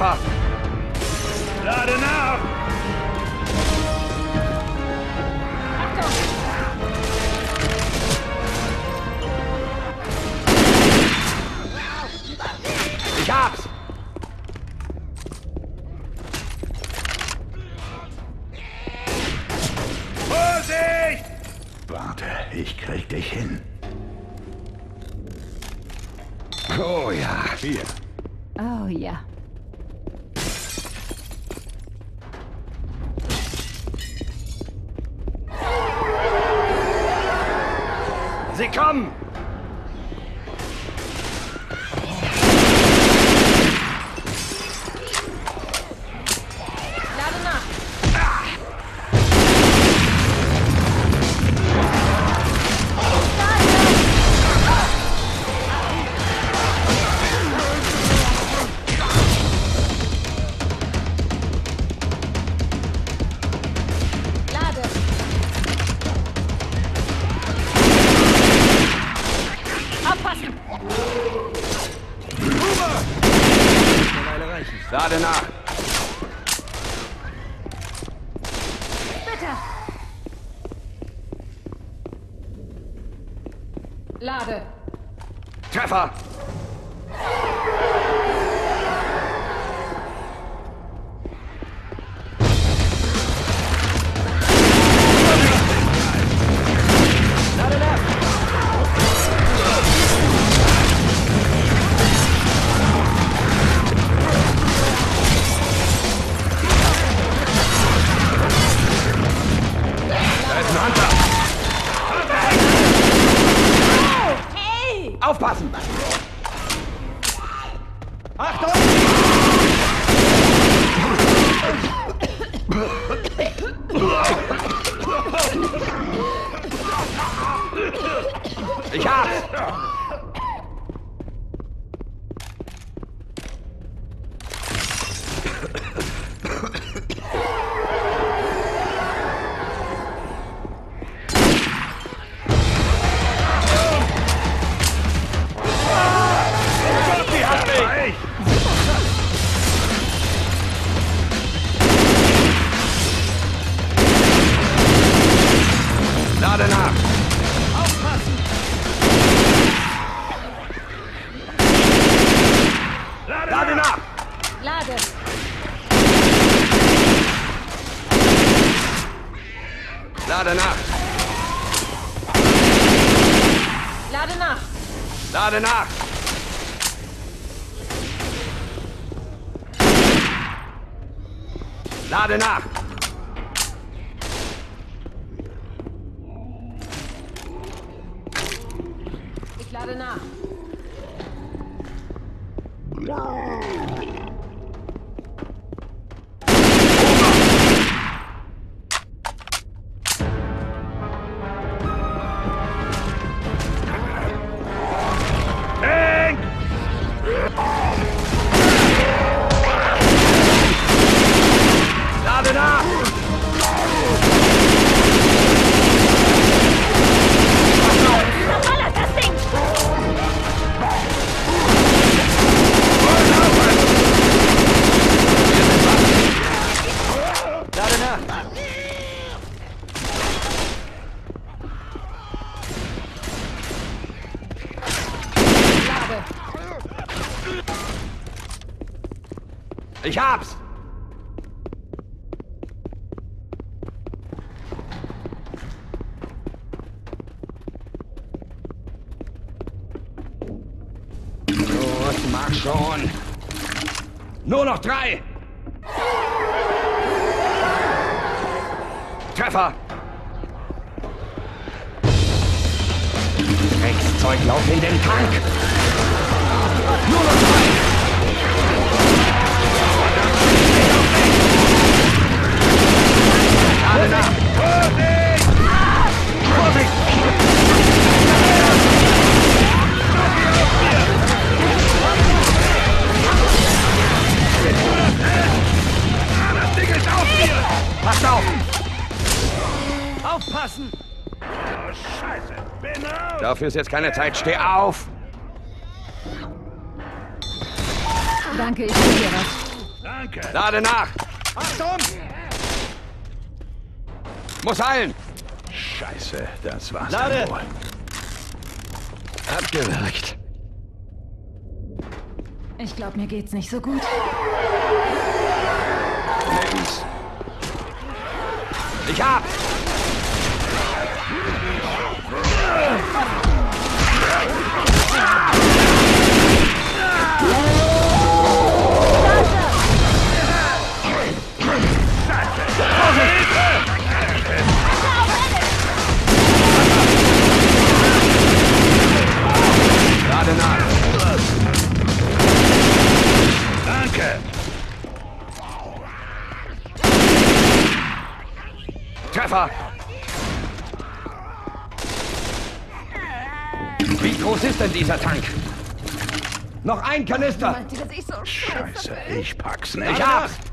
Treffer! Lade nach! Ich hab's! Vorsicht! Warte, ich krieg dich hin. Oh ja, hier. Oh ja. Sie kommen! Lade nach. Lade. Aufpassen! Lade nach! Bitte! Lade. Treffer! Lade nach! Da ist ein Hunter! Hey! Aufpassen! Achtung! Ich hab's! Die hat mich! Lade nach! Lade nach! Lade. Lade nach! Lade nach. Lade nach! Lade nach! Ich lade nach. Tank! Lade nach! Verballert das Ding! Lade nach! Lade. Ich hab's! Los, mach schon! Nur noch 3! Treffer! Dreckszeug, lauf in den Tank! Nur noch 3! Lade nach! Vorsicht! Das Ding ist auf dir! Passt auf! Aufpassen! Oh, Scheiße! Bin raus! Dafür ist jetzt keine Zeit. Steh auf! Danke, ich will dir was. Danke. Lade nach! Achtung! Muss heilen! Scheiße, das war's Lade! dann wohl. Abgewürgt. Ich glaube, mir geht's nicht so gut. Links. Ich hab! Lade nach! Danke. Treffer! Wie groß ist denn dieser Tank? Noch ein Kanister! Meinte, dass ich so Scheiße, ich pack's nicht. Ich hab's!